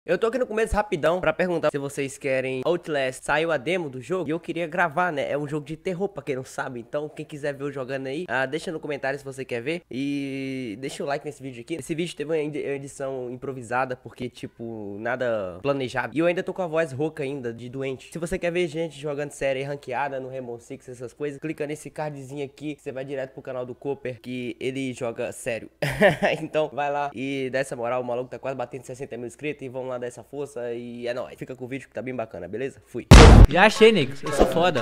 Eu tô aqui no começo rapidão pra perguntar se vocês querem Outlast. Saiu a demo do jogo e eu queria gravar, né? É um jogo de terror, pra quem não sabe. Então, quem quiser ver eu jogando aí, deixa no comentário se você quer ver. E deixa o like nesse vídeo aqui. Esse vídeo teve uma edição improvisada, porque, tipo, nada planejado. E eu ainda tô com a voz rouca ainda, de doente. Se você quer ver gente jogando série ranqueada no Rainbow Six, essas coisas, clica nesse cardzinho aqui, você vai direto pro canal do Cooper, que ele joga sério. Então, vai lá e dá essa moral. O maluco tá quase batendo 60 mil inscritos e vamos lá dar essa força e é nóis. Fica com o vídeo que tá bem bacana, beleza? Fui. Já achei, nego. Eu sou foda.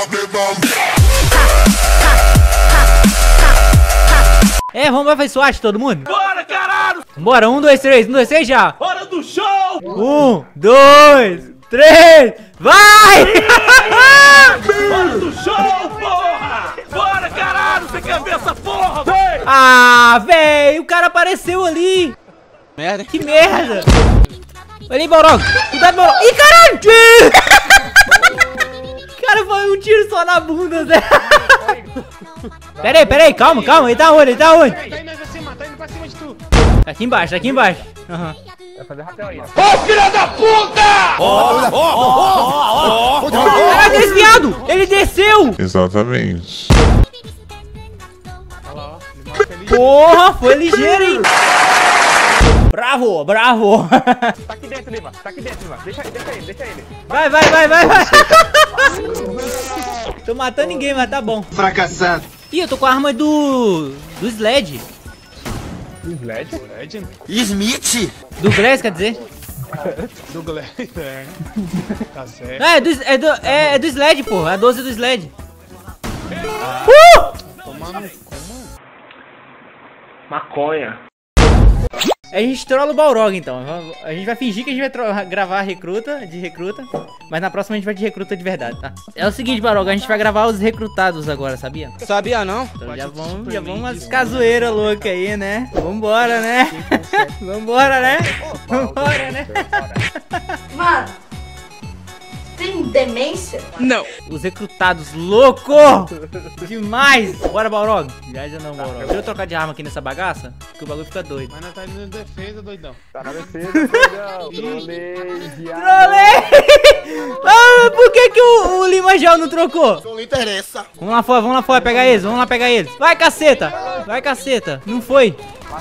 Vamos fazer SWAT todo mundo? Bora, caralho! Bora, 1, 2, 3, 1, 2, 3, já! Hora do show! 1, 2, 3, vai! Hora do show, porra! Bora, caralho! Você quer ver essa porra? Vem! Véi, o cara apareceu ali! Merda. Que merda! Olha aí, Balrog! Cuidado, Balrog! Ih, caralho! Cara, foi um tiro só na bunda, Zé! Pera aí, calma, ele tá onde? Tá indo pra cima de tu. Tá aqui embaixo, Aham. Vai fazer rapel aí, ó. Ô, filha da puta! Caralho, desviado! Ele desceu! Exatamente. Olha lá, ó. Porra, foi ligeiro, hein? Bravo! Tá aqui dentro, Lima. Deixa ele. Vai! Tô matando ninguém, mas tá bom. Fracassado. Ih, eu tô com a arma do Sled. Legend? Smith. Do Glass, quer dizer? Do Glad, é. Tá certo. É do Sled, pô. É a 12 do Sled. Tomando Maconha. A gente trola o Balrog, então. A gente vai fingir que a gente vai gravar recruta, mas na próxima a gente vai de recruta de verdade, tá? É o seguinte, Balrog, a gente vai gravar os recrutados agora, sabia? Sabia não? Então já vamos umas cazoeiras loucas aí, né? Vambora, né? Vambora, né? Mano, tem demência? Não. Os recrutados, louco! Demais! Bora, Balrog. Já não, Balrog. Deixa eu trocar de arma aqui nessa bagaça, que o bagulho fica doido. Mas não tá indo em defesa, doidão. Tá na defesa, doidão. Trolei. Por que o Lima Gel não trocou? Não interessa. Vamos lá fora, pegar eles. Vai, caceta! Não foi.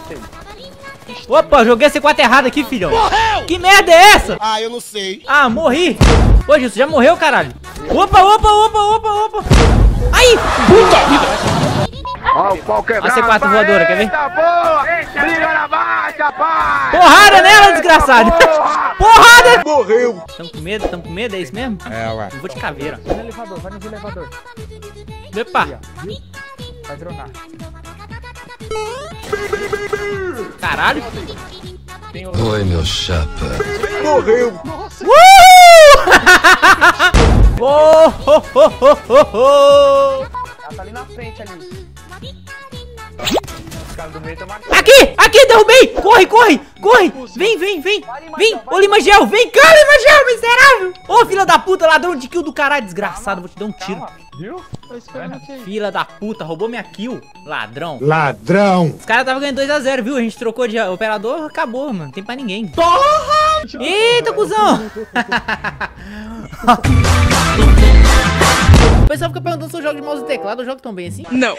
Opa, joguei a C4 errado aqui, filhão. Morreu! Que merda é essa? Ah, eu não sei. Ah, morri. Ô, Gilson, já morreu, caralho? Opa. Aí! Puta vida! Ó, o pau quebrado. A C4 voadora, quer ver? Briga na baixa, pai. Porrada nela, desgraçado! Porrada! Morreu. Tamo com medo, é isso mesmo? Ué. Eu vou de caveira. Vai no elevador. Epa! Vai dronar. Caralho! Oi, meu chapa. Morreu. Ela tá ali na frente, ali. Os caras do meio estão marcando. Aqui, derrubei! Corre! Vem! Ô, Lima Gel, vem cá, Lima Gel, miserável! Ô, filha da puta, ladrão de kill do caralho, desgraçado, vou te dar um tiro. Viu? Tô esperando aqui. Filha da puta, roubou minha kill, ladrão. Ladrão. Os caras estavam ganhando 2 a 0, viu? A gente trocou de operador, acabou, mano, não tem pra ninguém. Porra! Eita, cuzão! O pessoal fica perguntando se eu jogo de mouse e teclado, eu jogo tão bem assim? Não.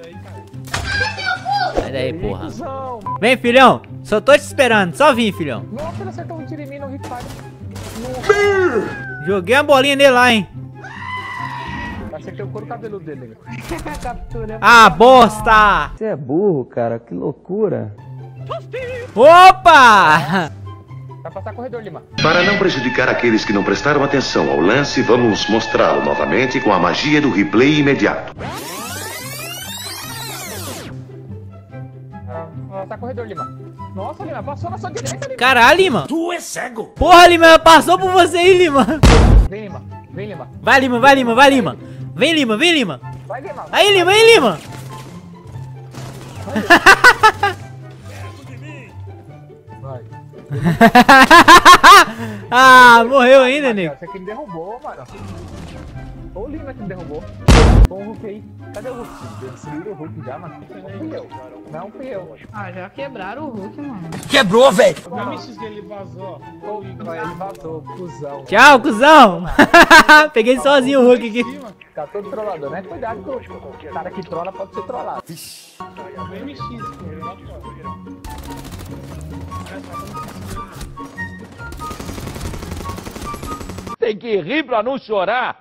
Sai daí, porra. Vem, filhão. Só tô te esperando. Só vim, filhão. Nossa, ele acertou um tiro em mim no rifle. Joguei uma bolinha nele lá, hein. Acertei o couro cabeludo dele. Captura. Ah, bosta. Você é burro, cara. Que loucura. Opa! Vai passar corredor, Lima. Para não prejudicar aqueles que não prestaram atenção ao lance, vamos mostrá-lo novamente com a magia do replay imediato. Vai passar corredor, Lima. Nossa, Lima, passou na sua direita, Lima. Caralho, Lima. Tu é cego! Porra, Lima, passou por você aí, Lima. Vem, Lima. Vai, Lima. Vem, Lima. Vai, Lima. Aí, Lima. Vai. Ah, Morreu ainda, nego. Você que me derrubou, mano. Ô, o Lima que me derrubou. Ô, o Hulk aí. Cadê o Hulk? Destruíram o Hulk já, mano. Não fui eu. Não fui eu. Ah, já quebraram o Hulk, mano. Quebrou, velho. O MX dele vazou. Ô, ele vazou, cuzão. Tchau, cuzão. Peguei sozinho o Hulk aqui. Tá todo trollador, né? Cuidado com o cara que trola pode ser trollado. Vixe. O MX, ele lá fora. Tem que rir pra não chorar.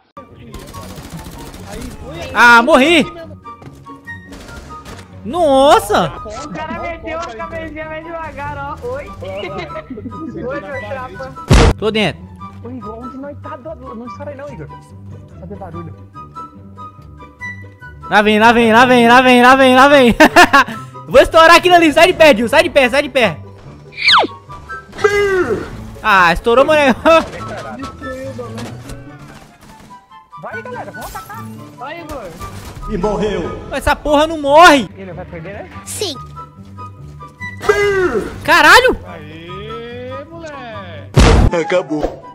Ah, morri. Nossa. O cara meteu a cabecinha mais devagar, ó. Oi. Oi, meu chapa. Tô dentro. Ô, Igor, onde nós tá? Não estoura aí não, Igor. Fazer barulho. Lá vem. Vou estourar aquilo ali. Sai de pé, Gil. Sai de pé. Ah, estourou, moleque. Vai, galera, vamos atacar. Vai, Igor. E morreu. Essa porra não morre. Ele vai perder, né? Sim. Caralho. Aê, moleque. Acabou.